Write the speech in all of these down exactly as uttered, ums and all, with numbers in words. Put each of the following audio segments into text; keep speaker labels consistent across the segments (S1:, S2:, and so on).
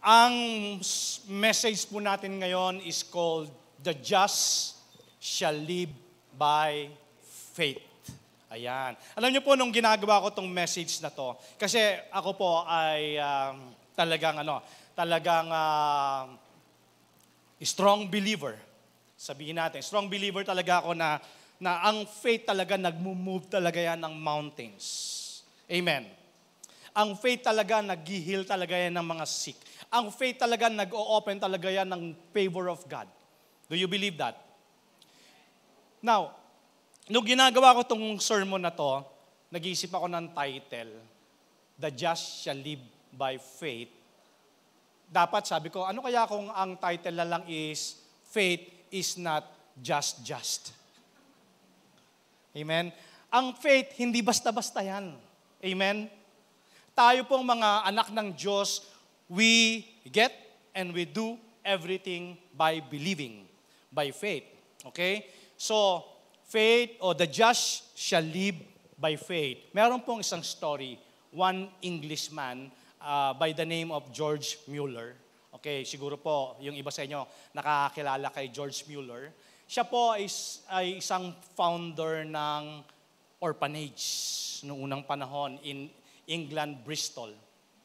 S1: Ang message po natin ngayon is called, The Just Shall Live by Faith. Ayan. Alam niyo po, nung ginagawa ko tong message na to, kasi ako po ay um, talagang, ano, talagang uh, strong believer. Sabihin natin, strong believer talaga ako na, na ang faith talaga nagmo-move talaga yan ng mountains. Amen. Ang faith talaga nag-heal talaga yan ng mga sick. Ang faith talaga nag-o-open talaga yan ng favor of God. Do you believe that? Now, nung ginagawa ko itong sermon na to, nag-iisip ako ng title, The Just Shall Live by Faith. Dapat sabi ko, ano kaya kung ang title na lang is, Faith is not just just. Amen? Ang faith, hindi basta-basta yan. Amen? Tayo pong mga anak ng Diyos, we get and we do everything by believing, by faith. Okay? So, faith or the just shall live by faith. Meron pong isang story, one Englishman uh, by the name of George Mueller. Okay, siguro po yung iba sa inyo nakakakilala kay George Mueller. Siya po is, ay isang founder ng orphanage noong unang panahon in England, Bristol.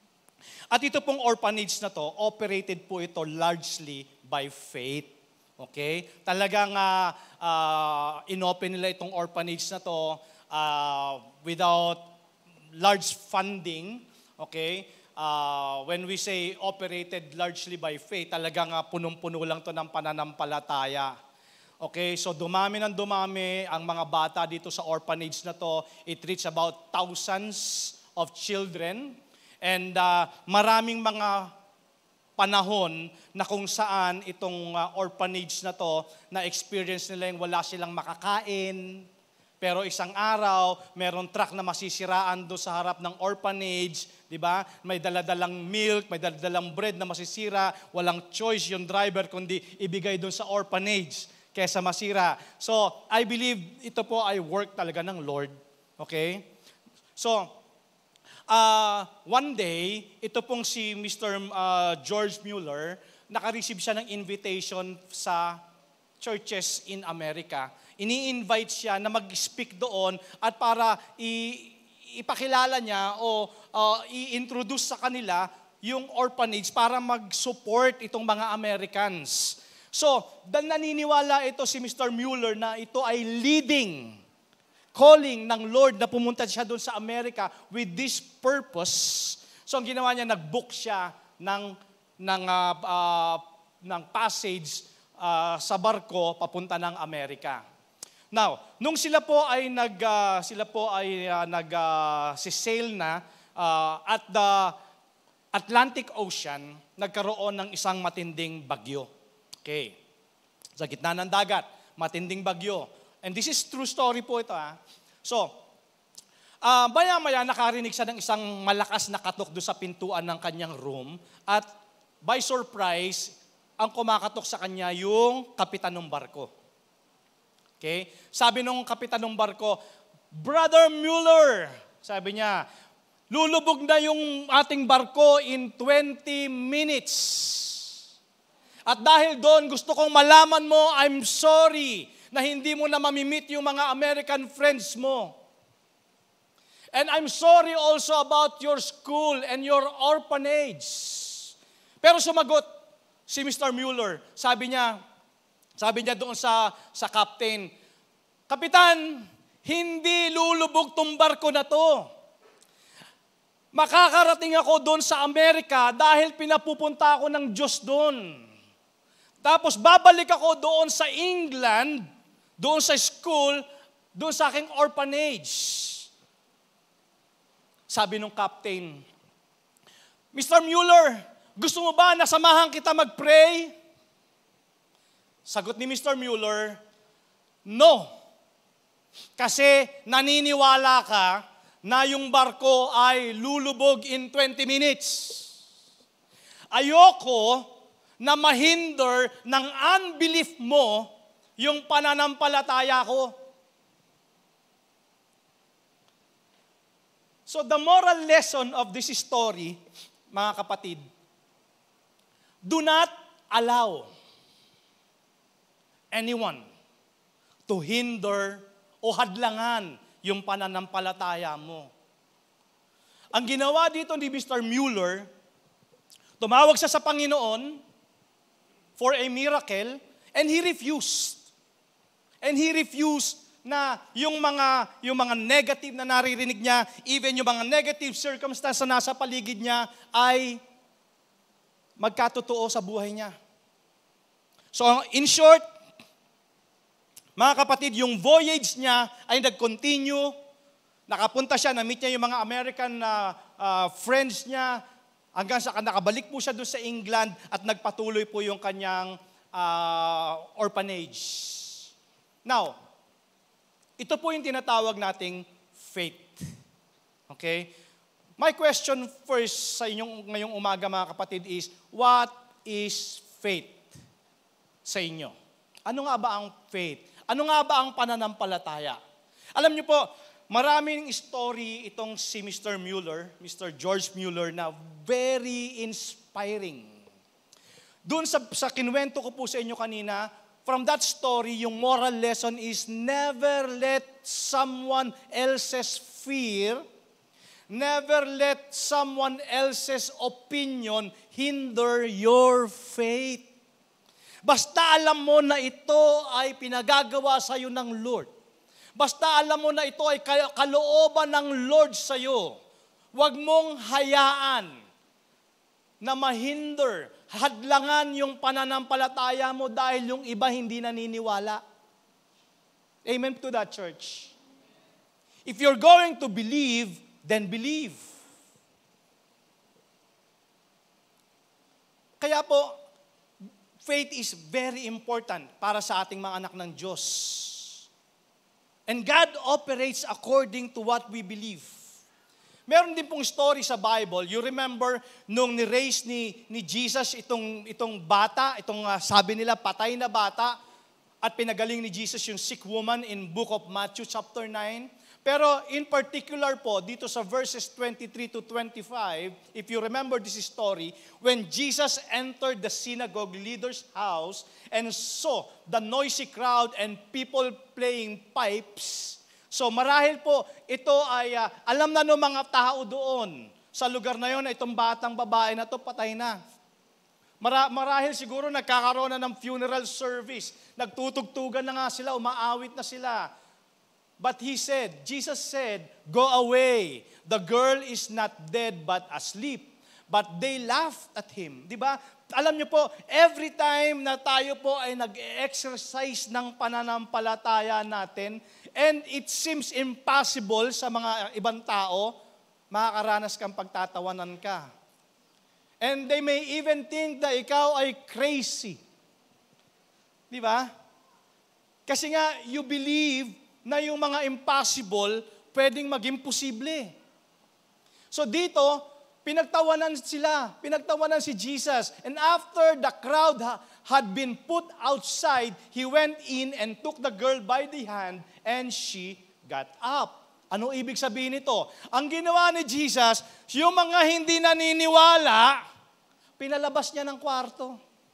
S1: At ito pong orphanage na to, operated po ito largely by faith. Okay? Talagang uh, uh, inopen nila itong orphanage na to uh, without large funding. Okay? Uh, when we say operated largely by faith, talagang uh, punong-puno lang to ng pananampalataya. Okay? So dumami ng dumami ang mga bata dito sa orphanage na to. It reached about thousands of children. And uh, maraming mga panahon na kung saan itong uh, orphanage na to, na-experience nila yung wala silang makakain. Pero isang araw, meron truck na masisiraan doon sa harap ng orphanage, di ba? May daladalang milk, may daladalang bread na masisira, walang choice yung driver kundi ibigay doon sa orphanage kaysa masira. So, I believe ito po ay work talaga ng Lord. Okay? So, Uh, one day, ito pong si Mister Uh, George Mueller, naka-receive siya ng invitation sa churches in America. Ini-invite siya na mag-speak doon at para i- ipakilala niya o uh, i-introduce sa kanila yung orphanage para mag-support itong mga Americans. So, dahil naniniwala ito si Mister Mueller na ito ay leading calling ng Lord na pumunta siya doon sa Amerika with this purpose. So ang ginawa niya, nag-book siya ng, ng, uh, uh, ng passage uh, sa barko papunta ng Amerika. Now, nung sila po ay nag uh, sila po ay uh, nag uh, si sail na uh, at the Atlantic Ocean, nagkaroon ng isang matinding bagyo. Okay. Sa gitna ng dagat, matinding bagyo. And this is true story po ito. Ha? So, uh, maya-maya nakarinig siya ng isang malakas na katok doon sa pintuan ng kanyang room. At by surprise, ang kumakatok sa kanya yung kapitan ng barko. Okay? Sabi nung kapitan ng barko, Brother Mueller, sabi niya, lulubog na yung ating barko in twenty minutes. At dahil doon, gusto kong malaman mo, I'm sorry na hindi mo na mamimit yung mga American friends mo. And I'm sorry also about your school and your orphanage. Pero sumagot si Mister Mueller. Sabi niya, sabi niya doon sa, sa captain, Kapitan, hindi lulubog tong barko na to. Makakarating ako doon sa Amerika dahil pinapupunta ako ng Diyos doon. Tapos babalik ako doon sa England, doon sa school, doon sa aking orphanage. Sabi nung captain, Mister Mueller, gusto mo ba na samahan kita mag-pray? Sagot ni Mister Mueller, no. Kasi naniniwala ka na yung barko ay lulubog in twenty minutes. Ayoko na mahinder ng unbelief mo yung pananampalataya ko. So the moral lesson of this story, mga kapatid, Do not allow anyone to hinder o hadlangan yung pananampalataya mo. Ang ginawa dito ni Mister Mueller, tumawag siya sa Panginoon for a miracle, and he refused. And he refused na yung mga, yung mga negative na naririnig niya, even yung mga negative circumstance na nasa paligid niya, ay magkatotoo sa buhay niya. So in short, mga kapatid, yung voyage niya ay nag-continue. Nakapunta siya, na-meet niya yung mga American uh, uh, friends niya, hanggang sa nakabalik po siya doon sa England at nagpatuloy po yung kanyang uh, orphanage. Now, ito po yung tinatawag nating faith. Okay? My question first sa inyong ngayong umaga, mga kapatid, is, what is faith sa inyo? Ano nga ba ang faith? Ano nga ba ang pananampalataya? Alam niyo po, maraming story itong si Mister Mueller, Mister George Mueller, na very inspiring. Doon sa, sa kinwento ko po sa inyo kanina, from that story, yung moral lesson is never let someone else's fear, never let someone else's opinion hinder your faith. Basta alam mo na ito ay pinagagawa sa iyo ng Lord. Basta alam mo na ito ay kalooban ng Lord sa iyo. Huwag mong hayaan na mahinder, hadlangan yung pananampalataya mo dahil yung iba hindi naniniwala. Amen to that, church. If you're going to believe, then believe. Kaya po, faith is very important para sa ating mga anak ng Diyos. And God operates according to what we believe. Meron din pong story sa Bible. You remember nung ni-raise ni, ni Jesus itong, itong bata, itong uh, sabi nila patay na bata, at pinagaling ni Jesus yung sick woman in book of Matthew chapter nine. Pero in particular po, dito sa verses twenty-three to twenty-five, if you remember this story, when Jesus entered the synagogue leader's house and saw the noisy crowd and people playing pipes, so marahil po, ito ay uh, alam na ng mga tao doon sa lugar na yon na itong batang babae na to patay na. Mara- marahil siguro nagkakaroon na ng funeral service, nagtutugtugan na nga sila, umaawit na sila. But he said, Jesus said, go away. The girl is not dead but asleep. But they laughed at him. Di ba? Alam niyo po, every time na tayo po ay nag-exercise ng pananampalataya natin, and it seems impossible sa mga ibang tao, makakaranas kang pagtatawanan ka. And they may even think na ikaw ay crazy. Di ba? Kasi nga, you believe na yung mga impossible pwedeng maging posible. So dito, pinagtawanan sila, pinagtawanan si Jesus. And after the crowd ha- had been put outside, he went in and took the girl by the hand and she got up. Ano ibig sabihin nito? Ang ginawa ni Jesus, yung mga hindi naniniwala, pinalabas niya ng kwarto.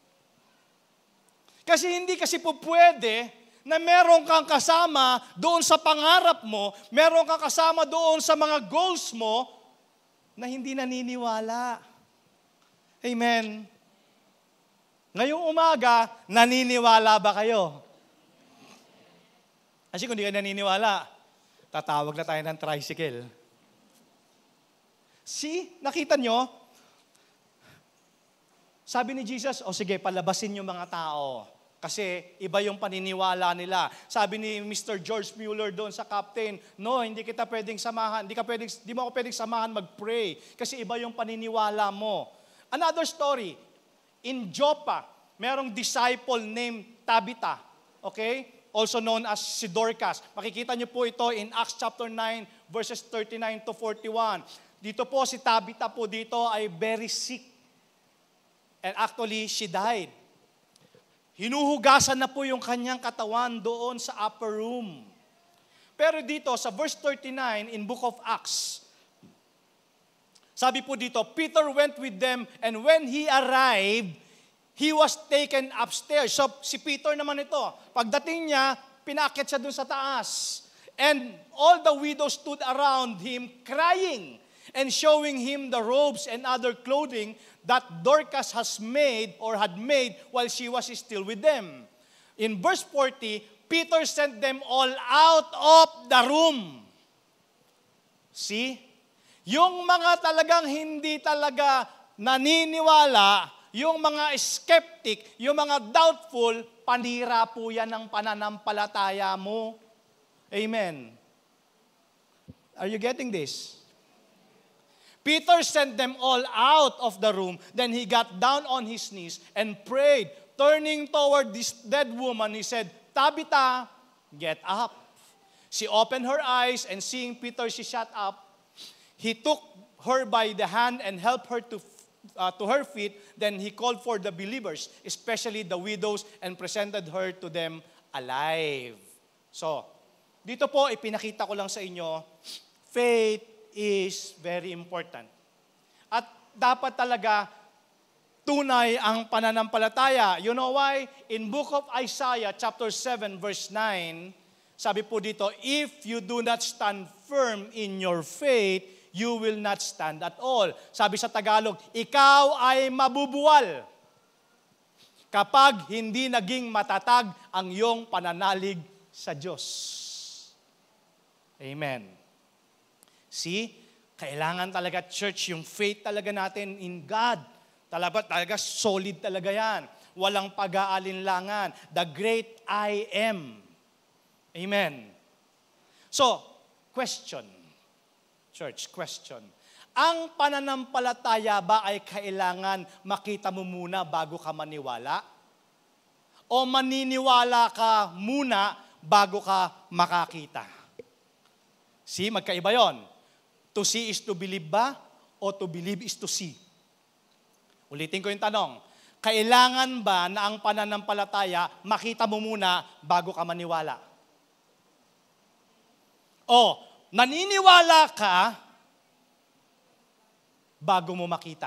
S1: Kasi hindi kasi po pwede na meron kang kasama doon sa pangarap mo, meron kang kasama doon sa mga goals mo na hindi naniniwala. Amen. Ngayong umaga, naniniwala ba kayo? Kasi kung hindi ka naniniwala, tatawag na tayo ng tricycle. See, nakita nyo? Sabi ni Jesus, o sige, palabasin yung mga tao. Kasi iba yung paniniwala nila. Sabi ni Mister George Mueller doon sa captain, no, hindi kita pwedeng samahan, hindi, ka pwedeng, hindi mo ako pwedeng samahan mag-pray. Kasi iba yung paniniwala mo. Another story, in Joppa, merong disciple named Tabitha. Okay? Also known as si Dorcas. Makikita niyo po ito in Acts chapter nine, verses thirty-nine to forty-one. Dito po si Tabitha po dito ay very sick. And actually, she died. Hinuhugasan na po yung kanyang katawan doon sa upper room. Pero dito, sa verse thirty-nine in book of Acts, sabi po dito, Peter went with them, and when he arrived, he was taken upstairs. So si Peter naman ito, pagdating niya, pinaakyat siya dun sa taas. And all the widows stood around him crying and showing him the robes and other clothing that Dorcas has made or had made while she was still with them. In verse forty, Peter sent them all out of the room. See? Yung mga talagang hindi talaga naniniwala, yung mga skeptic, yung mga doubtful, panira po yan ng pananampalataya mo. Amen. Are you getting this? Peter sent them all out of the room. Then he got down on his knees and prayed. Turning toward this dead woman, he said, Tabitha, get up. She opened her eyes, and seeing Peter, she sat up. He took her by the hand and helped her to, uh, to her feet. Then he called for the believers, especially the widows, and presented her to them alive. So, dito po, ipinakita ko lang sa inyo, faith is very important. At dapat talaga tunay ang pananampalataya. You know why? In book of Isaiah, chapter seven, verse nine, sabi po dito, if you do not stand firm in your faith, you will not stand at all. Sabi sa Tagalog, ikaw ay mabubuwal kapag hindi naging matatag ang iyong pananalig sa Diyos. Amen. See? Kailangan talaga, church, yung faith talaga natin in God. Talaga, talaga solid talaga yan. Walang pag-aalinlangan. The great I am. Amen. So, question. Church, question. Ang pananampalataya ba ay kailangan makita mo muna bago ka maniwala? O maniniwala ka muna bago ka makakita? See, magkaiba yon. To see is to believe ba? O to believe is to see? Ulitin ko yung tanong. Kailangan ba na ang pananampalataya makita mo muna bago ka maniwala? O naniniwala ka bago mo makita?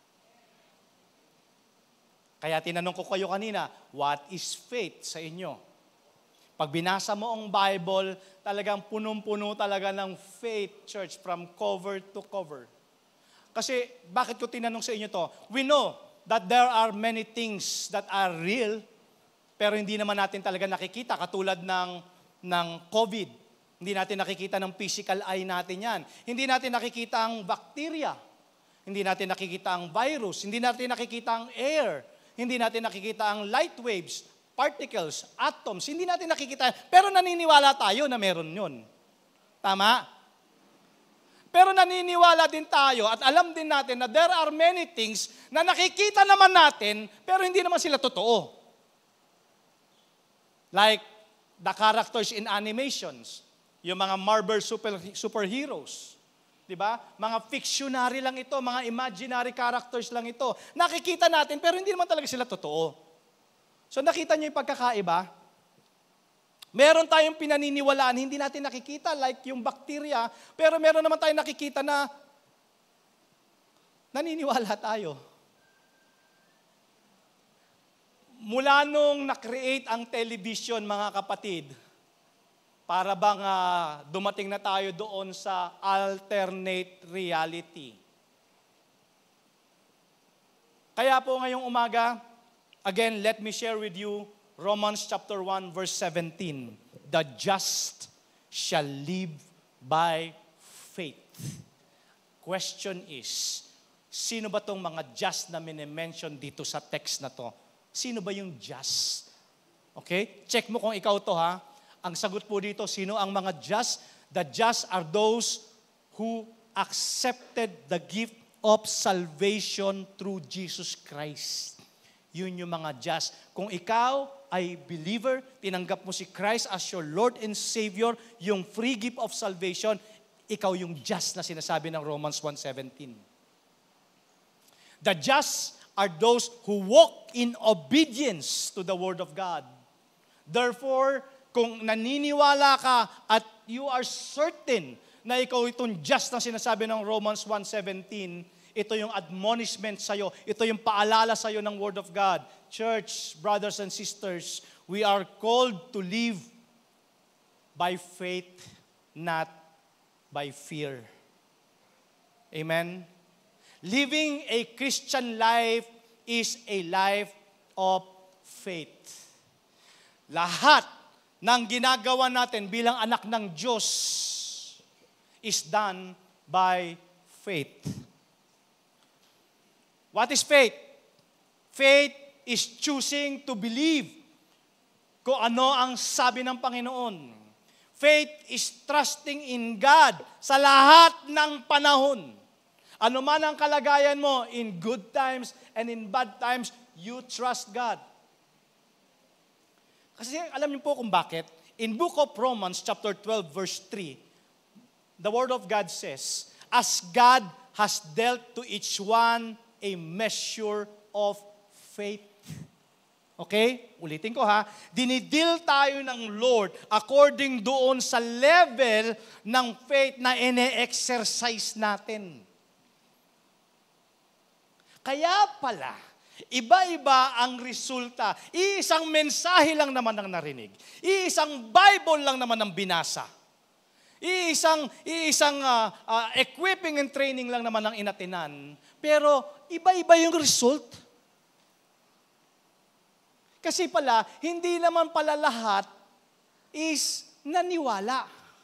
S1: Kaya tinanong ko kayo kanina, what is faith sa inyo? Pag binasa mo ang Bible, talagang punong-puno talaga ng faith, church, from cover to cover. Kasi, bakit ko tinanong sa inyo to? We know that there are many things that are real, pero hindi naman natin talaga nakikita, katulad ng, ng COVID. Hindi natin nakikita ng physical eye natin yan. Hindi natin nakikita ang bacteria. Hindi natin nakikita ang virus. Hindi natin nakikita ang air. Hindi natin nakikita ang light waves, particles, atoms. Hindi natin nakikita. Pero naniniwala tayo na meron yun. Tama? Pero naniniwala din tayo at alam din natin na there are many things na nakikita naman natin pero hindi naman sila totoo. Like the characters in animations. Yung mga Marvel super, superheroes. Diba? Mga fictionary lang ito, mga imaginary characters lang ito. Nakikita natin, pero hindi naman talaga sila totoo. So nakita niyo yung pagkakaiba? Meron tayong pinaniniwalaan, hindi natin nakikita, like yung bacteria, pero meron naman tayong nakikita na naniniwala tayo. Mula nung na-create ang television, mga kapatid, para bang uh, dumating na tayo doon sa alternate reality. Kaya po ngayong umaga, again, let me share with you Romans chapter one verse seventeen. The just shall live by faith. Question is, sino ba tong mga just na minimension dito sa text na to? Sino ba yung just? Okay? Check mo kung ikaw to ha. Ang sagot po dito, sino ang mga just? The just are those who accepted the gift of salvation through Jesus Christ. Yun yung mga just. Kung ikaw ay believer, tinanggap mo si Christ as your Lord and Savior, yung free gift of salvation, ikaw yung just na sinasabi ng Romans one seventeen. The just are those who walk in obedience to the Word of God. Therefore, kung naniniwala ka at you are certain na ikaw itong just na sinasabi ng Romans one seventeen, Ito yung admonishment sa'yo. Ito yung paalala sa'yo ng Word of God. Church, brothers and sisters, we are called to live by faith, not by fear. Amen? Living a Christian life is a life of faith. Lahat ng ginagawa natin bilang anak ng Diyos is done by faith. What is faith? Faith is choosing to believe kung ano ang sabi ng Panginoon. Faith is trusting in God sa lahat ng panahon. Ano man ang kalagayan mo, in good times and in bad times, you trust God. Kasi alam niyo po kung bakit? In Book of Romans, chapter twelve, verse three, the Word of God says, as God has dealt to each one a measure of faith. Okay? Ulitin ko ha. Dinidil tayo ng Lord according doon sa level ng faith na ine-exercise natin. Kaya pala, iba-iba ang resulta. Iisang mensahe lang naman ang narinig. Iisang Bible lang naman ang binasa. Iisang, iisang uh, uh, equipping and training lang naman ang inatinan. Pero iba-iba yung result. Kasi pala, hindi naman pala lahat is naniwala.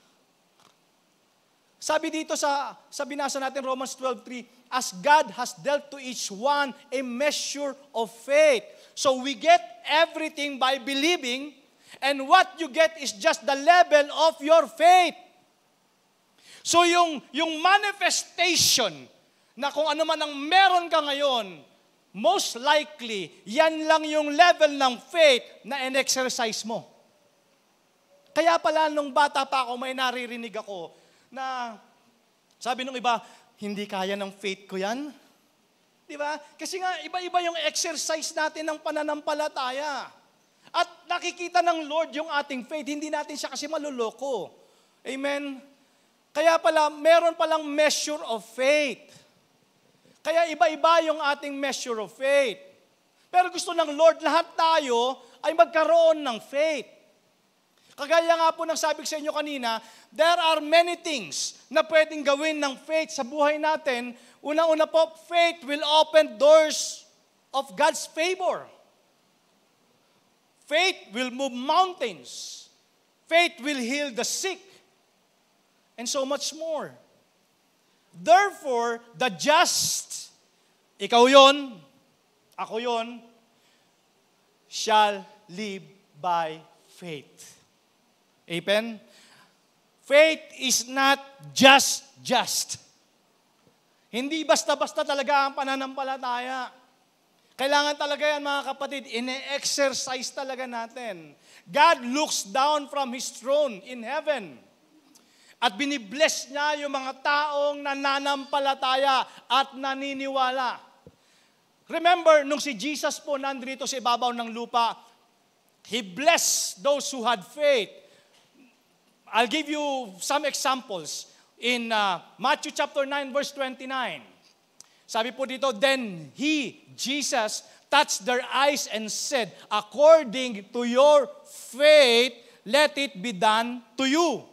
S1: Sabi dito sa, sa binasa natin, Romans twelve three, as God has dealt to each one a measure of faith. So we get everything by believing, and what you get is just the level of your faith. So yung, yung manifestation na kung ano man ang meron ka ngayon, most likely, yan lang yung level ng faith na in-exercise mo. Kaya pala nung bata pa ako, may naririnig ako na sabi nung iba, hindi kaya ng faith ko yan. Di ba? Kasi nga, iba-iba yung exercise natin ng pananampalataya. At nakikita ng Lord yung ating faith, hindi natin siya kasi maluloko. Amen? Kaya pala, meron palang measure of faith. Kaya iba-iba yung ating measure of faith. Pero gusto ng Lord, lahat tayo ay magkaroon ng faith. Kagaya nga po ng sabi ko sa inyo kanina, there are many things na pwedeng gawin ng faith sa buhay natin. Unang-una po, faith will open doors of God's favor. Faith will move mountains. Faith will heal the sick. And so much more. Therefore, the just, ikaw yon, ako yon, shall live by faith. Amen? Faith is not just just. Hindi basta-basta talaga ang pananampalataya. Kailangan talaga yan, mga kapatid, ine-exercise talaga natin. God looks down from His throne in heaven. At binibless niya yung mga taong nananampalataya at naniniwala. Remember, nung si Jesus po nandito sa ibabaw ng lupa, He blessed those who had faith. I'll give you some examples. In uh, Matthew chapter nine, verse twenty-nine. Sabi po dito, then He, Jesus, touched their eyes and said, according to your faith, let it be done to you.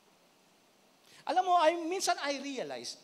S1: Alam mo, I, minsan I realize,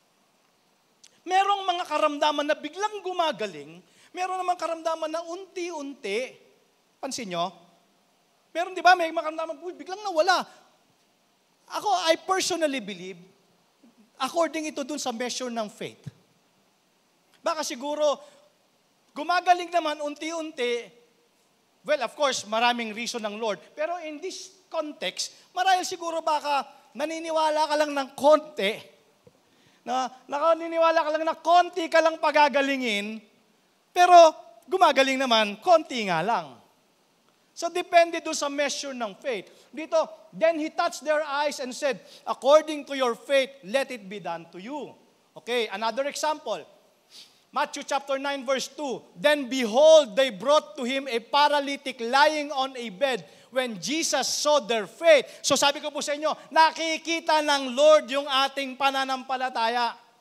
S1: merong mga karamdaman na biglang gumagaling, meron namang karamdaman na unti-unti. Pansin nyo? Meron, di ba, may mga karamdaman, biglang nawala. Ako, I personally believe, according ito dun sa measure ng faith. Baka siguro, gumagaling naman unti-unti, well, of course, maraming reason ng Lord. Pero in this context, marahil siguro baka naniniwala ka lang ng konti, na nakaniniwala ka lang na konti ka lang pagagalingin, pero gumagaling naman, konti nga lang. So depende doon sa measure ng faith. Dito, then He touched their eyes and said, according to your faith, let it be done to you. Okay, another example. Matthew chapter nine, verse two. Then behold, they brought to Him a paralytic lying on a bed. When Jesus saw their faith. So sabi ko po sa inyo, nakikita ng Lord yung ating pananampalataya.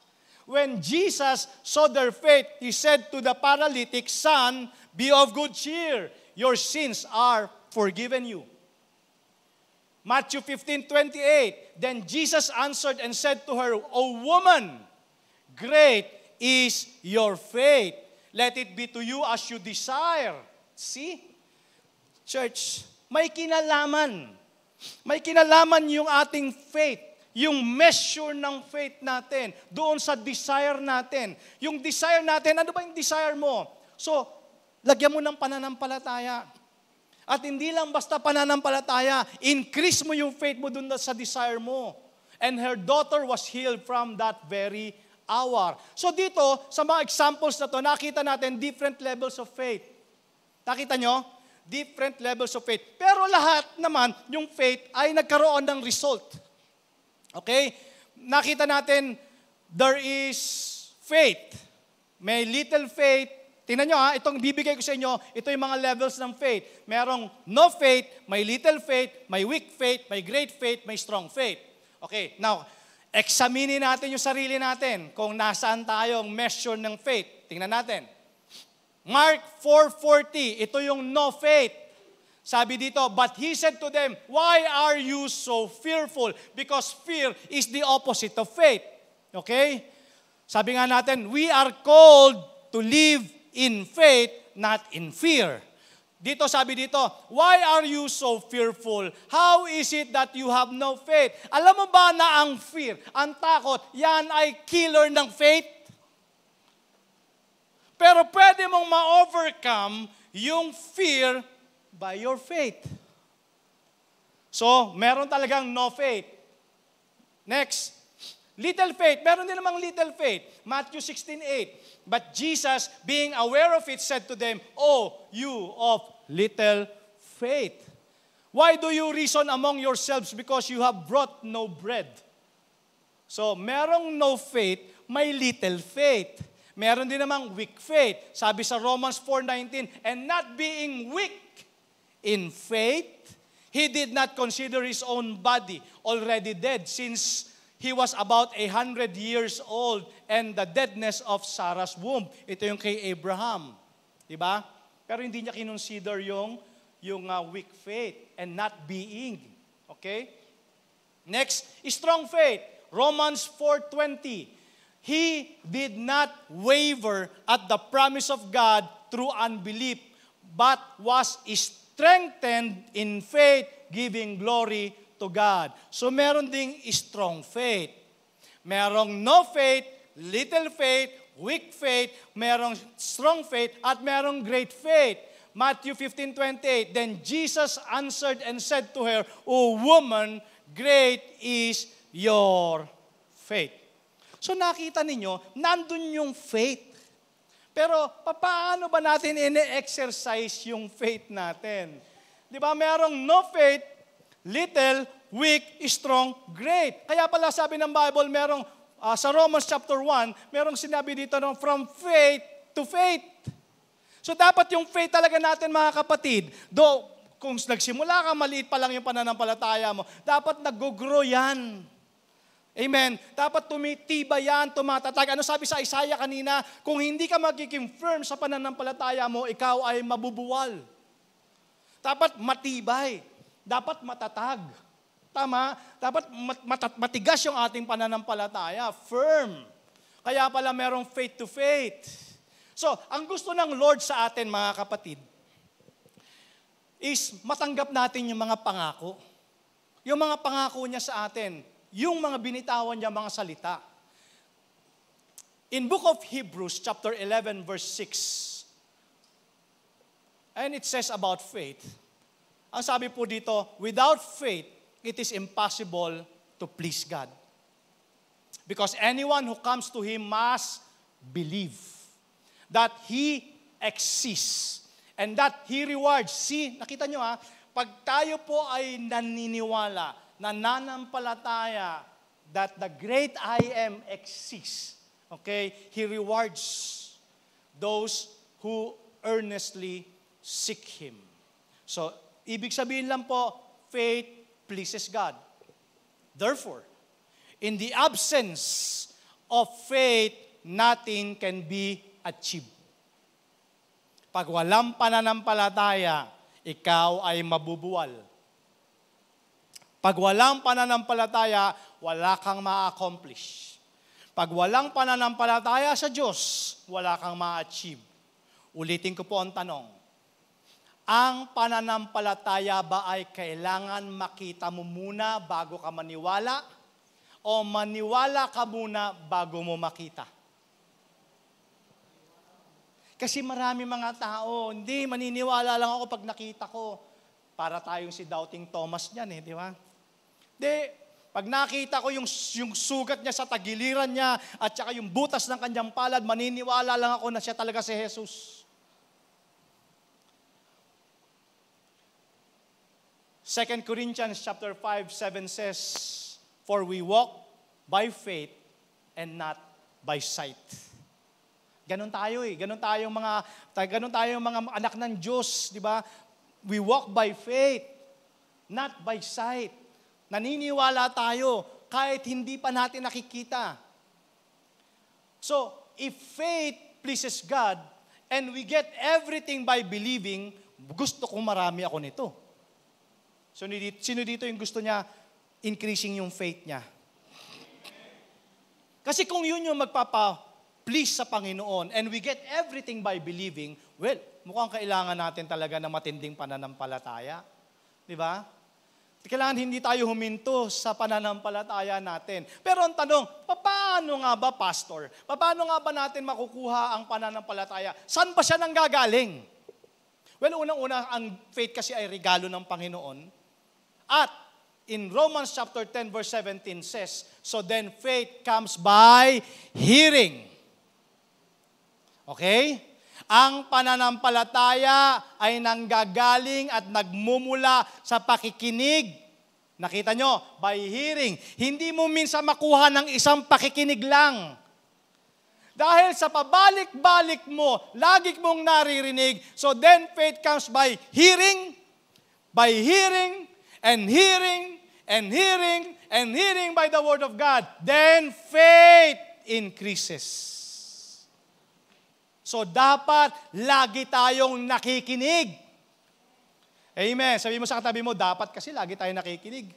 S1: When Jesus saw their faith, He said to the paralytic, "Son, be of good cheer. Your sins are forgiven you." Matthew fifteen twenty-eight, then Jesus answered and said to her, "O woman, great is your faith. Let it be to you as you desire." See? Church, may kinalaman. May kinalaman yung ating faith. Yung measure ng faith natin, doon sa desire natin. Yung desire natin, ano ba yung desire mo? So, lagyan mo ng pananampalataya. At hindi lang basta pananampalataya, increase mo yung faith mo doon sa desire mo. And her daughter was healed from that very hour. So dito, sa mga examples na to, nakita natin different levels of faith. Nakita nyo? Different levels of faith. Pero lahat naman, yung faith ay nagkaroon ng result. Okay? Nakita natin, there is faith. May little faith. Tingnan nyo ha, itong bibigay ko sa inyo, ito yung mga levels ng faith. Merong no faith, may little faith, may weak faith, may great faith, may strong faith. Okay, now, examinin natin yung sarili natin kung nasaan tayong measure ng faith. Tingnan natin. Mark four forty, ito yung no faith. Sabi dito, but he said to them, "Why are you so fearful?" Because fear is the opposite of faith. Okay? Sabi nga natin, we are called to live in faith, not in fear. Dito sabi dito, why are you so fearful? How is it that you have no faith? Alam mo ba na ang fear, ang takot, yan ay killer ng faith? Pero pwede mong ma-overcome yung fear by your faith. So, meron talagang no faith. Next, little faith. Meron din namang little faith. Matthew sixteen eight. But Jesus, being aware of it, said to them, "Oh, you of little faith. Why do you reason among yourselves because you have brought no bread?" So, merong no faith, may little faith. Meron din namang weak faith. Sabi sa Romans four nineteen, and not being weak in faith, he did not consider his own body already dead since he was about a hundred years old and the deadness of Sarah's womb. Ito yung kay Abraham. Diba? Pero hindi niya kinonsider yung, yung uh, weak faith and not being. Okay? Next, strong faith. Romans four twenty. He did not waver at the promise of God through unbelief, but was strengthened in faith, giving glory to God. So meron ding strong faith. Merong no faith, little faith, weak faith, merong strong faith, at merong great faith. Matthew fifteen twenty-eight, then Jesus answered and said to her, "O woman, great is your faith." So nakita ninyo, nandun yung faith. Pero paano ba natin ine-exercise yung faith natin? Di ba, merong no faith, little, weak, strong, great. Kaya pala sabi ng Bible, merong uh, sa Romans chapter one, merong sinabi dito no, from faith to faith. So dapat yung faith talaga natin, mga kapatid, do kung nagsimula ka, maliit pa lang yung pananampalataya mo, dapat nag-grow yan. Amen. Dapat tumitiba yan, tumatatag. Ano sabi sa Isaiah kanina? Kung hindi ka magiging firm sa pananampalataya mo, ikaw ay mabubuwal. Dapat matibay. Dapat matatag. Tama? Dapat mat- matigas yung ating pananampalataya. Firm. Kaya pala merong faith to faith. So, ang gusto ng Lord sa atin, mga kapatid, is matanggap natin yung mga pangako. Yung mga pangako niya sa atin. Yung mga binitawan niya, mga salita. In book of Hebrews, chapter eleven, verse six, and it says about faith, ang sabi po dito, without faith, it is impossible to please God. Because anyone who comes to Him must believe that He exists and that He rewards. See, nakita nyo ha, pag tayo po ay naniniwala, nananampalataya that the great I Am exists, okay, He rewards those who earnestly seek Him. So, ibig sabihin lang po, faith pleases God. Therefore, in the absence of faith, nothing can be achieved. Pag walang pananampalataya, ikaw ay mabubuwal. Pag walang pananampalataya, wala kang ma-accomplish. Pag walang pananampalataya sa Diyos, wala kang ma-achieve. Ulitin ko po ang tanong. Ang pananampalataya ba ay kailangan makita mo muna bago ka maniwala? O maniwala ka muna bago mo makita? Kasi marami mga tao, hindi, maniniwala lang ako pag nakita ko. Para tayong si Doubting Thomas niyan eh, di ba? Hindi, pag nakita ko yung, yung sugat niya sa tagiliran niya at saka yung butas ng kanyang palad, maniniwala lang ako na siya talaga si Jesus. Second Corinthians chapter five, seven says, "For we walk by faith and not by sight." Ganon tayo eh. Ganon tayong mga, ganon tayong mga anak ng Diyos, di ba? We walk by faith, not by sight. Naniniwala tayo kahit hindi pa natin nakikita. So, if faith pleases God and we get everything by believing, gusto kong marami ako nito. So, sino dito yung gusto niya increasing yung faith niya? Kasi kung yun yung magpapa-please sa Panginoon and we get everything by believing, well, mukhang kailangan natin talaga ng matinding pananampalataya. Di ba? Kailangan hindi tayo huminto sa pananampalataya natin. Pero ang tanong, paano nga ba, Pastor? Paano nga ba natin makukuha ang pananampalataya? Saan ba siya nanggagaling? Well, unang-una, ang faith kasi ay regalo ng Panginoon. At in Romans chapter ten verse seventeen says, "So then faith comes by hearing." Okay? Ang pananampalataya ay nanggagaling at nagmumula sa pakikinig. Nakita nyo? By hearing. Hindi mo minsan makuha ng isang pakikinig lang. Dahil sa pabalik-balik mo, lagi mong naririnig, so then faith comes by hearing, by hearing, and hearing, and hearing, and hearing by the Word of God. Then faith increases. So dapat lagi tayong nakikinig. Amen. Sabi mo sa katabi mo, dapat kasi lagi tayong nakikinig.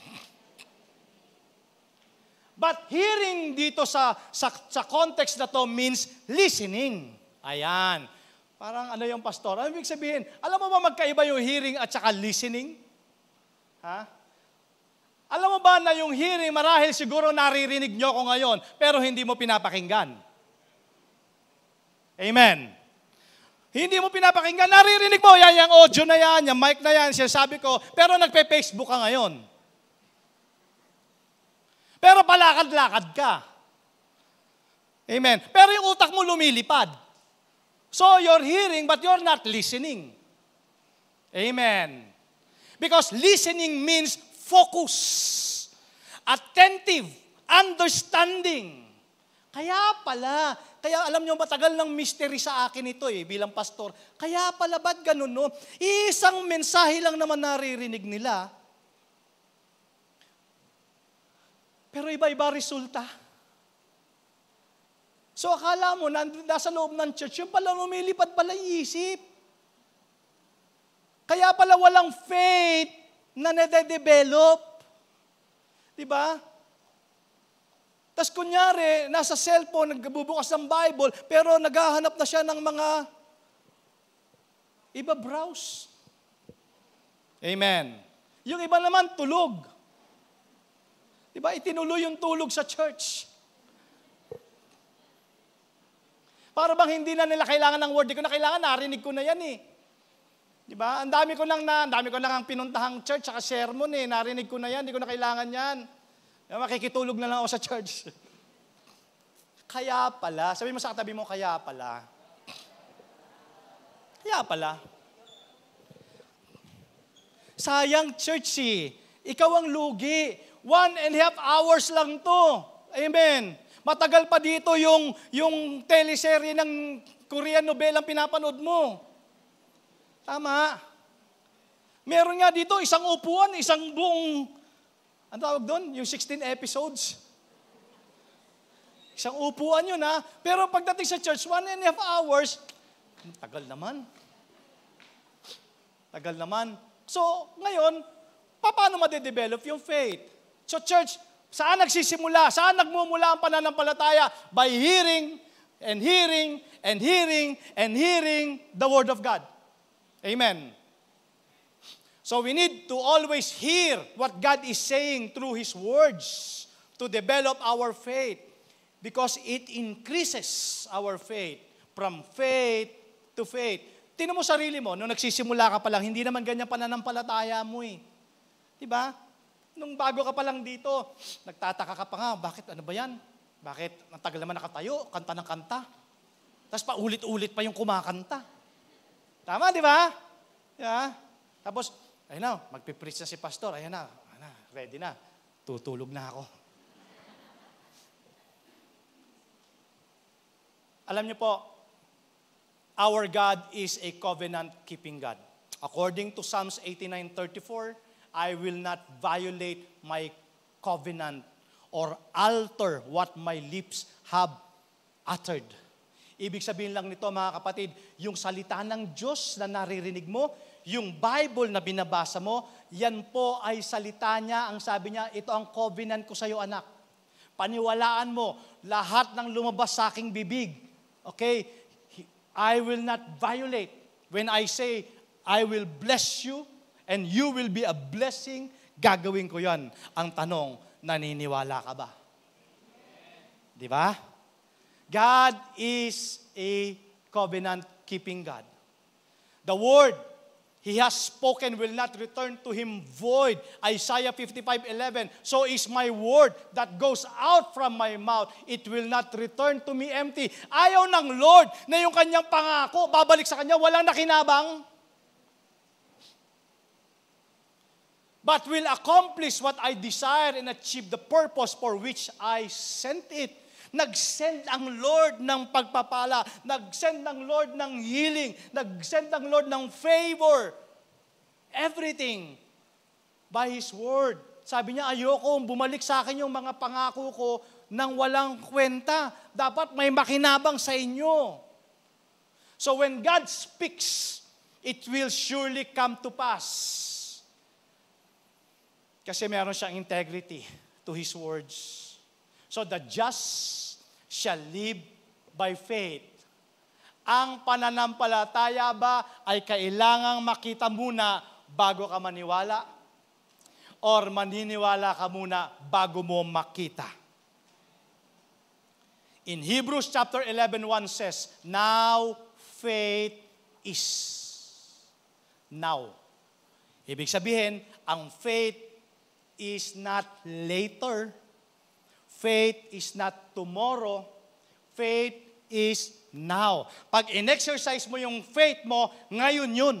S1: But hearing dito sa, sa, sa context na to means listening. Ayan. Parang ano yung pastor? Ano ibig sabihin? Alam mo ba magkaiba yung hearing at saka listening? Ha? Alam mo ba na yung hearing, marahil siguro naririnig nyo ko ngayon, pero hindi mo pinapakinggan. Amen. Hindi mo pinapakinggan, naririnig mo, yan, yung audio na yan, yung mic na yan, sinasabi ko, pero nagpe-Facebook ka ngayon. Pero palakad-lakad ka. Amen. Pero yung utak mo lumilipad. So you're hearing, but you're not listening. Amen. Because listening means focus, attentive, understanding. Kaya pala, kaya alam nyo, matagal ng mystery sa akin ito eh, bilang pastor. Kaya pala, ba't ganun no? Isang mensahe lang naman naririnig nila. Pero iba-iba resulta. So akala mo, nasa loob ng church, yung pala lumilipad pala yung isip. Kaya pala walang faith na nade-develop. Diba? Tapos kunyari, nasa cellphone, nagbubukas ng Bible, pero naghahanap na siya ng mga iba-browse. Amen. Yung iba naman, tulog. Diba? Itinuloy yung tulog sa church. Para bang hindi na nila kailangan ng word. Di ko na kailangan, narinig ko na yan eh. Diba? Ang dami ko lang na, ang dami ko lang ang pinuntahang church, saka sermon eh. Narinig ko na yan, di ko na kailangan yan. Makikitulog na lang ako sa church. Kaya pala, sabi mo sa katabi mo, kaya pala. Kaya pala. Sayang church eh. Ikaw ang lugi. One and a half hours lang to. Amen. Matagal pa dito yung, yung teleserye ng Korean novel ang pinapanood mo. Tama. Meron nga dito isang upuan, isang buong, ano tawag doon? Yung sixteen episodes. Isang upuan yun ha. Pero pagdating sa church, one and a half hours, tagal naman. Tagal naman. So, ngayon, paano madedevelop yung faith? So, church, saan nagsisimula? Saan nagmumula ang pananampalataya? By hearing, and hearing, and hearing, and hearing the Word of God. Amen. So, we need to always hear what God is saying through His words to develop our faith because it increases our faith from faith to faith. Tingnan mo sarili mo, nung nagsisimula ka pa lang, hindi naman ganyan pananampalataya mo eh. Diba? Nung bago ka pa lang dito, nagtataka ka pa nga, bakit ano ba yan? Bakit ang tagal naman nakatayo, kanta ng kanta? Tapos paulit-ulit pa yung kumakanta. Tama, di ba? Yeah. Tapos, ayun na, magpipreach na si pastor, ayun na, ayun na, ready na, tutulog na ako. Alam niyo po, our God is a covenant-keeping God. According to Psalms eighty-nine thirty-four, I will not violate my covenant or alter what my lips have uttered. Ibig sabihin lang nito mga kapatid, yung salita ng Diyos na naririnig mo, yung Bible na binabasa mo, yan po ay salita niya. Ang sabi niya, ito ang covenant ko sa iyo anak. Paniwalaan mo, lahat ng lumabas sa aking bibig. Okay? I will not violate. When I say, I will bless you and you will be a blessing, gagawin ko yan. Ang tanong, naniniwala ka ba? Di ba? God is a covenant-keeping God. The word He has spoken will not return to Him void. Isaiah fifty-five eleven. So is my word that goes out from my mouth. It will not return to me empty. Ayaw ng Lord na yung kanyang pangako, babalik sa kanya, walang nakinabang. But will accomplish what I desire and achieve the purpose for which I sent it. Nag-send ang Lord ng pagpapala. Nag-send ang Lord ng healing. Nag-send ang Lord ng favor. Everything by His Word. Sabi niya, ayoko bumalik sa akin yung mga pangako ko nang walang kwenta. Dapat may makinabang sa inyo. So when God speaks, it will surely come to pass. Kasi meron siyang integrity to His words. So the just shall live by faith. Ang pananampalataya ba ay kailangang makita muna bago ka maniwala? Or maniniwala ka muna bago mo makita? In Hebrews chapter eleven one says, now faith is. Now. Ibig sabihin, ang faith is not later. Faith is not tomorrow. Faith is now. Pag in-exercise mo yung faith mo, ngayon yun.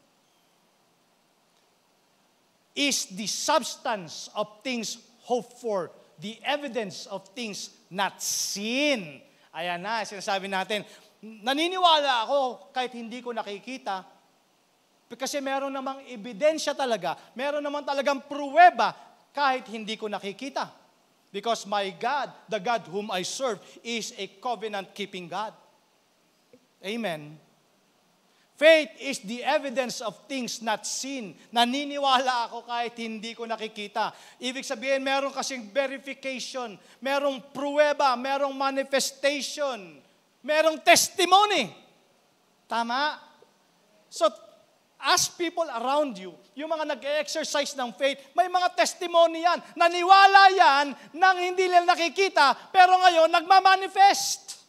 S1: Is the substance of things hoped for, the evidence of things not seen. Ayan na, sinasabi natin, naniniwala ako kahit hindi ko nakikita, kasi meron namang ebidensya talaga, meron namang talagang pruweba kahit hindi ko nakikita. Because my God, the God whom I serve, is a covenant-keeping God. Amen. Faith is the evidence of things not seen. Naniniwala ako kahit hindi ko nakikita. Ibig sabihin, meron kasing verification, merong pruweba, merong manifestation, merong testimony. Tama? So, ask people around you, yung mga nag-exercise ng faith, may mga testimony yan. Naniwala yan nang hindi nila nakikita, pero ngayon nagmamanifest.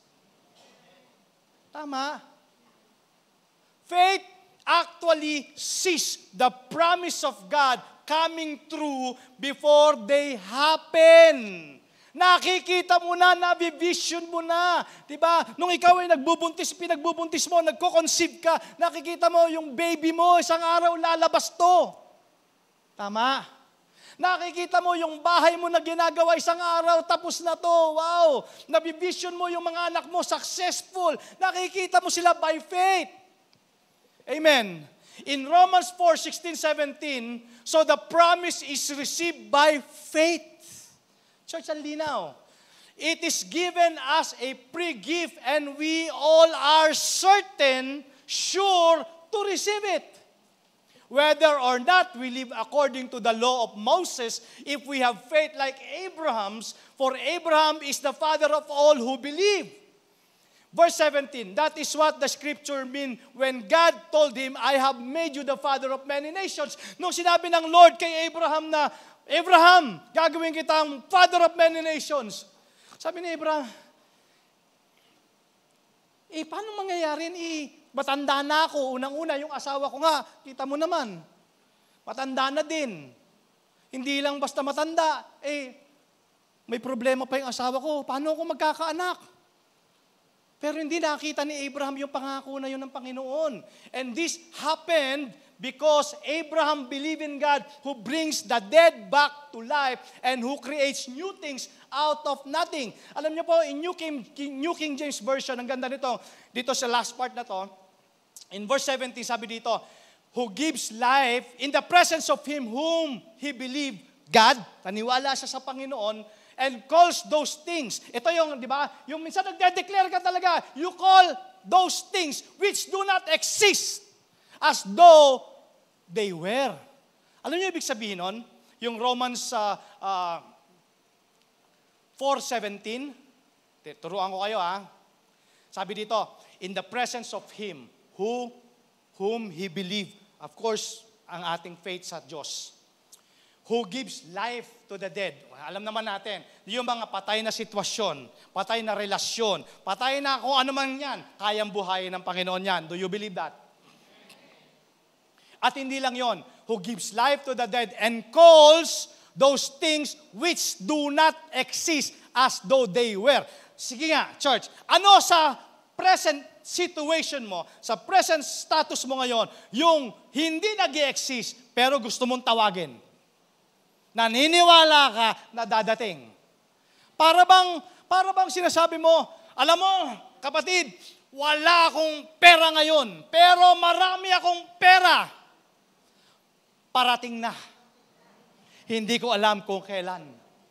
S1: Tama. Faith actually sees the promise of God coming true before they happen. Nakikita mo na, nabivision mo na. Diba? Nung ikaw ay nagbubuntis, pinagbubuntis mo, nagko-conceive ka, nakikita mo yung baby mo, isang araw lalabas to. Tama? Nakikita mo yung bahay mo na ginagawa, isang araw, tapos na to. Wow! Nabivision mo yung mga anak mo, successful. Nakikita mo sila by faith. Amen. In Romans four sixteen seventeen, so the promise is received by faith. Church, ang linaw. It is given as a pre-gift and we all are certain, sure to receive it. Whether or not we live according to the law of Moses, if we have faith like Abraham's, for Abraham is the father of all who believe. Verse seventeen, that is what the scripture mean when God told him, I have made you the father of many nations. Nung sinabi ng Lord kay Abraham na, Abraham, gagawin kitang father of many nations. Sabi ni Abraham, eh, paano mangyayari? Eh, matanda na ako. Unang-una, yung asawa ko nga, kita mo naman, matanda na din. Hindi lang basta matanda, eh, may problema pa yung asawa ko. Paano ako magkakaanak? Pero hindi nakita ni Abraham yung pangako na yun ng Panginoon. And this happened because Abraham believed in God who brings the dead back to life and who creates new things out of nothing. Alam niyo po, in New King, New King James Version, ang ganda nito, dito sa last part na to, in verse seventeen, sabi dito, who gives life in the presence of Him whom He believed, God, naniwala siya sa Panginoon, and calls those things. Ito yung, di ba, yung minsan nagde-declare ka talaga, you call those things which do not exist as though they were. Alam niyo ibig sabihin nun? Yung Romans uh, uh, four seventeen, turuan ko kayo ha. Sabi dito, in the presence of Him who, whom He believed. Of course, ang ating faith sa Diyos. Who gives life to the dead. Alam naman natin, yung mga patay na sitwasyon, patay na relasyon, patay na kung ano man yan, kayang buhayin ng Panginoon yan. Do you believe that? At hindi lang yon, who gives life to the dead and calls those things which do not exist as though they were. Sige nga, church, ano sa present situation mo, sa present status mo ngayon, yung hindi nag-i-exist, pero gusto mong tawagin? Naniniwala ka na dadating. Para bang, para bang sinasabi mo, alam mo, kapatid, wala akong pera ngayon, pero marami akong pera. Parating na. Hindi ko alam kung kailan.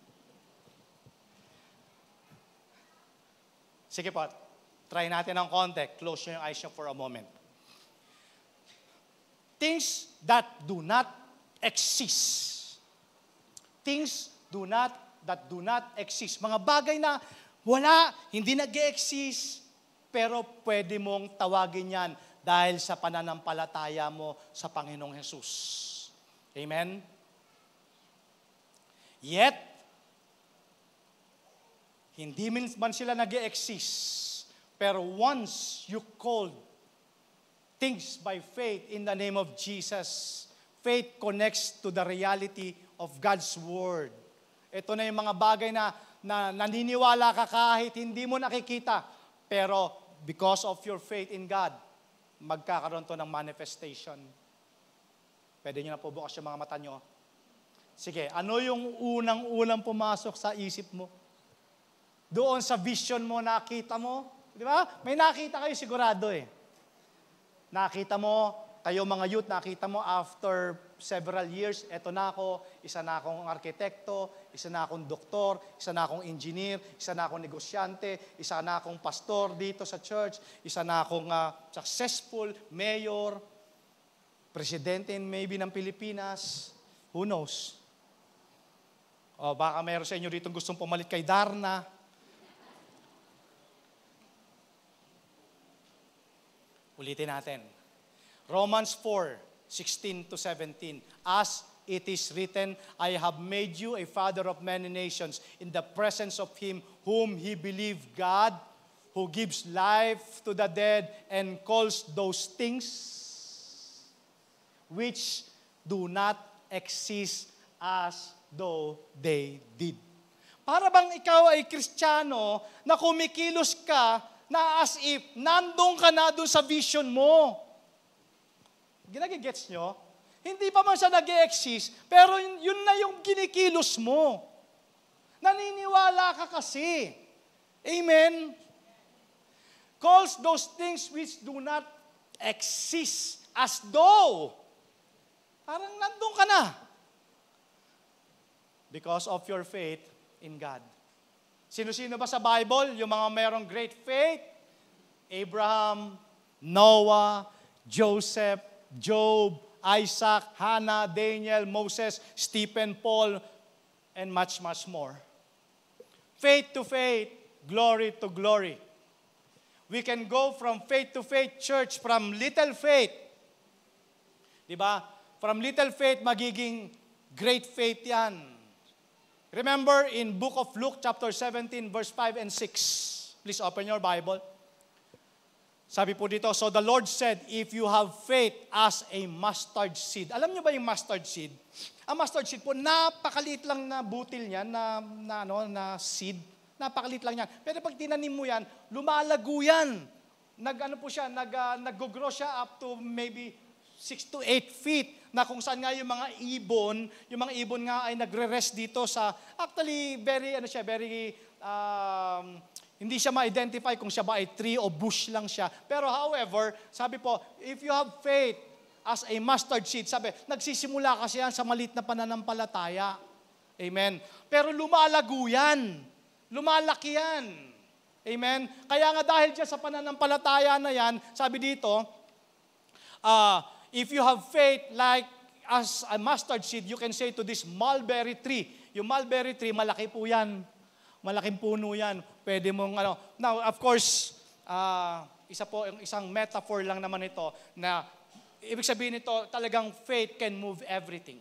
S1: Sige po, try natin ng konti. Close your eyes for a moment. Things that do not exist. Things do not, that do not exist. Mga bagay na wala, hindi nag-exist, pero pwede mong tawagin yan dahil sa pananampalataya mo sa Panginoong Jesus. Amen? Yet, hindi man sila nag-exist, pero once you called things by faith in the name of Jesus, faith connects to the reality of God's Word. Ito na yung mga bagay na, na naniniwala ka kahit hindi mo nakikita. Pero because of your faith in God, magkakaroon to ng manifestation. Pwede nyo na po bukas yung mga mata nyo. Sige, ano yung unang-unang pumasok sa isip mo? Doon sa vision mo, nakita mo? Di ba? May nakita kayo sigurado eh. Nakita mo, kayo mga youth, nakita mo after several years, eto na ako, isa na akong arkitekto, isa na akong doktor, isa na akong engineer, isa na akong negosyante, isa na akong pastor dito sa church, isa na akong uh, successful mayor, presidente maybe ng Pilipinas, who knows? O baka mayroon sa inyo dito gustong pumalit kay Darna. Ulitin natin. Romans four, sixteen to seventeen. As it is written, I have made you a father of many nations in the presence of Him whom He believed, God, who gives life to the dead and calls those things which do not exist as though they did. Para bang ikaw ay Kristiyano na kumikilos ka na as if nandun ka na dun sa vision mo. Ginagigets nyo? Hindi pa man siya nag-e-exist, pero yun, yun na yung ginikilos mo. Naniniwala ka kasi. Amen? Calls those things which do not exist as though. Parang nandun ka na. Because of your faith in God. Sino-sino ba sa Bible? Yung mga merong great faith? Abraham, Noah, Joseph, Job, Isaac, Hannah, Daniel, Moses, Stephen, Paul, and much, much more. Faith to faith, glory to glory. We can go from faith to faith, church, from little faith. Diba? From little faith, magiging great faith yan. Remember in book of Luke, chapter seventeen, verse five and six. Please open your Bible. Sabi po dito, so the Lord said, if you have faith as a mustard seed. Alam niyo ba yung mustard seed? Ang mustard seed po, napakaliit lang na butil niyan, na, na, ano, na seed. Napakaliit lang yan. Pero pag tinanim mo yan, lumalago yan. Nag, ano po siya, nag, uh, nag-grow siya up to maybe six to eight feet. Na kung saan nga yung mga ibon, yung mga ibon nga ay nagre-rest dito sa, actually, very, ano siya, very, um, hindi siya ma-identify kung siya ba ay tree o bush lang siya. Pero however, sabi po, if you have faith as a mustard seed, sabi, nagsisimula kasi yan sa maliit na pananampalataya. Amen. Pero lumalago yan. Lumalaki yan. Amen. Kaya nga dahil dyan sa pananampalataya na yan, sabi dito, uh, if you have faith like as a mustard seed, you can say to this mulberry tree. Yung mulberry tree, malaki po yan. Malaking puno yan. Pwede mong, ano, now, of course, uh, isa po, yung isang metaphor lang naman ito, na, ibig sabihin nito, talagang faith can move everything.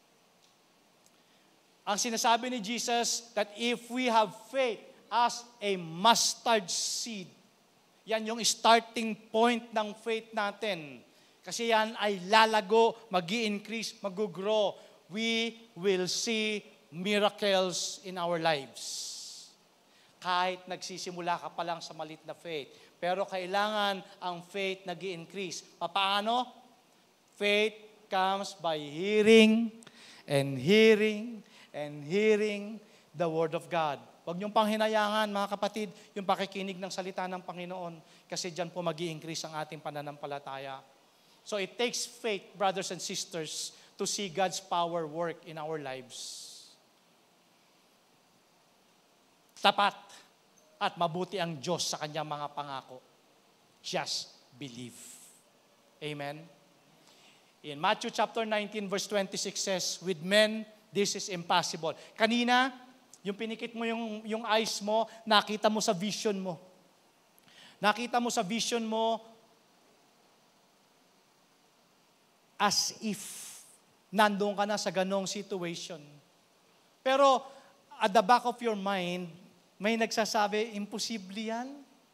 S1: Ang sinasabi ni Jesus, that if we have faith as a mustard seed, yan yung starting point ng faith natin. Kasi yan ay lalago, mag-i-increase, mag-grow. We will see miracles in our lives. Kahit nagsisimula ka pa lang sa malit na faith. Pero kailangan ang faith nag-i-increase. Paano? Faith comes by hearing and hearing and hearing the Word of God. Huwag niyong panghinayangan, mga kapatid, yung pakikinig ng salita ng Panginoon. Kasi dyan po mag-i-increase ang ating pananampalataya. So it takes faith, brothers and sisters, to see God's power work in our lives. Tapat at mabuti ang Diyos sa kanyang mga pangako. Just believe. Amen? In Matthew chapter nineteen, verse twenty-six says, with men, this is impossible. Kanina, yung pinikit mo yung, yung eyes mo, nakita mo sa vision mo. Nakita mo sa vision mo as if nandun ka na sa ganong situation. Pero at the back of your mind, may nagsasabi, imposible yan.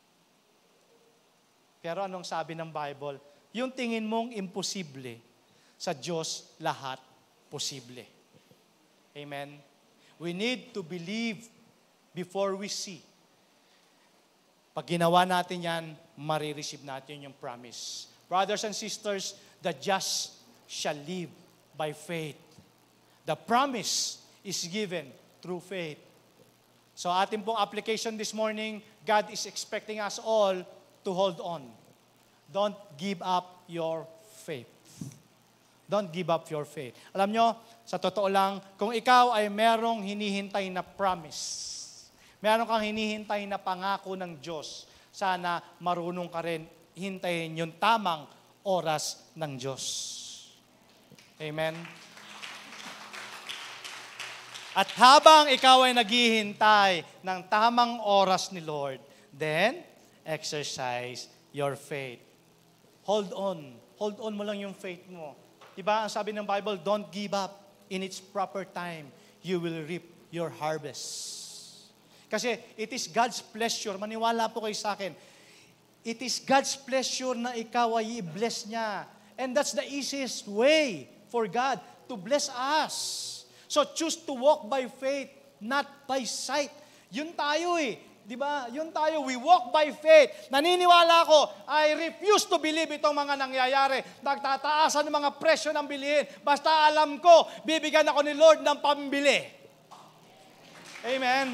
S1: Pero anong sabi ng Bible? Yung tingin mong imposible, sa Diyos lahat posible. Amen? We need to believe before we see. Pag ginawa natin yan, marireceive natin yung promise. Brothers and sisters, the just shall live by faith. The promise is given through faith. So ating pong application this morning, God is expecting us all to hold on. Don't give up your faith. Don't give up your faith. Alam nyo, sa totoo lang, kung ikaw ay merong hinihintay na promise, meron kang hinihintay na pangako ng Diyos, sana marunong ka rin hintayin yung tamang oras ng Diyos. Amen? At habang ikaw ay naghihintay ng tamang oras ni Lord, then exercise your faith. Hold on. Hold on mo lang yung faith mo. Diba, ang sabi ng Bible, don't give up. In its proper time, you will reap your harvest. Kasi it is God's pleasure. Maniwala po kayo sa akin. It is God's pleasure na ikaw ay i-bless niya. And that's the easiest way for God to bless us. So choose to walk by faith, not by sight. Yun tayo eh. Di ba? Yun tayo. We walk by faith. Naniniwala ako, I refuse to believe itong mga nangyayari. Nagtataasan ng mga presyo ng bilihin. Basta alam ko, bibigyan ako ni Lord ng pambili. Amen.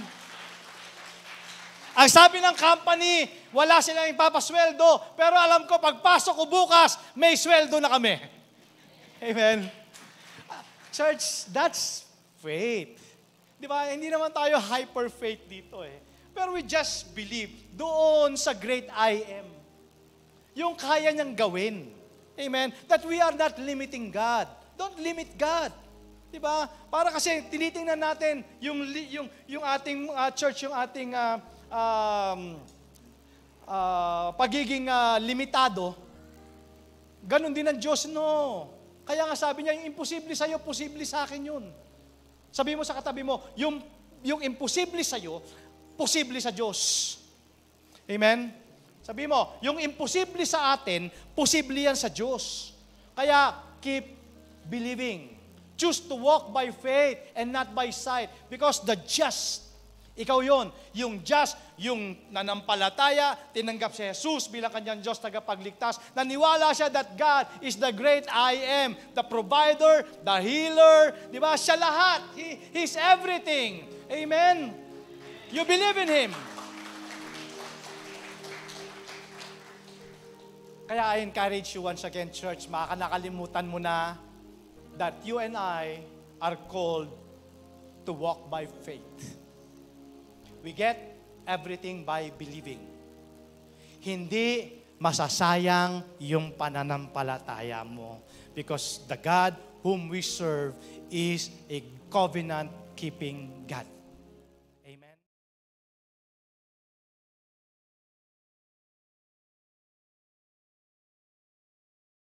S1: Ang sabi ng company, wala silang ipapasweldo. Pero alam ko, pagpasok ko bukas, may sweldo na kami. Amen. Church, that's faith. Di ba? Hindi naman tayo hyper faith dito eh. Pero we just believe doon sa great I am. Yung kaya niyang gawin. Amen? That we are not limiting God. Don't limit God. Diba? Para kasi tinitingnan natin yung, yung, yung ating uh, church, yung ating uh, um, uh, pagiging uh, limitado, ganun din ang Diyos, no. Kaya nga sabi niya, yung imposible sa'yo, posible sa akin yun. Sabi mo sa katabi mo, yung, yung imposible sa'yo, posible sa Diyos. Amen? Sabi mo, yung imposible sa atin, posible yan sa Diyos. Kaya, keep believing. Choose to walk by faith and not by sight. Because the just, ikaw yon, yung just, yung nanampalataya, tinanggap si Jesus bilang kanyang Diyos tagapagligtas. Naniwala siya that God is the great I am, the provider, the healer, di ba? Siya lahat. He, he's everything. Amen? You believe in Him. Kaya I encourage you once again, church, baka nakalimutan mo na that you and I are called to walk by faith. We get everything by believing. Hindi masasayang yung pananampalataya mo because the God whom we serve is a covenant-keeping God.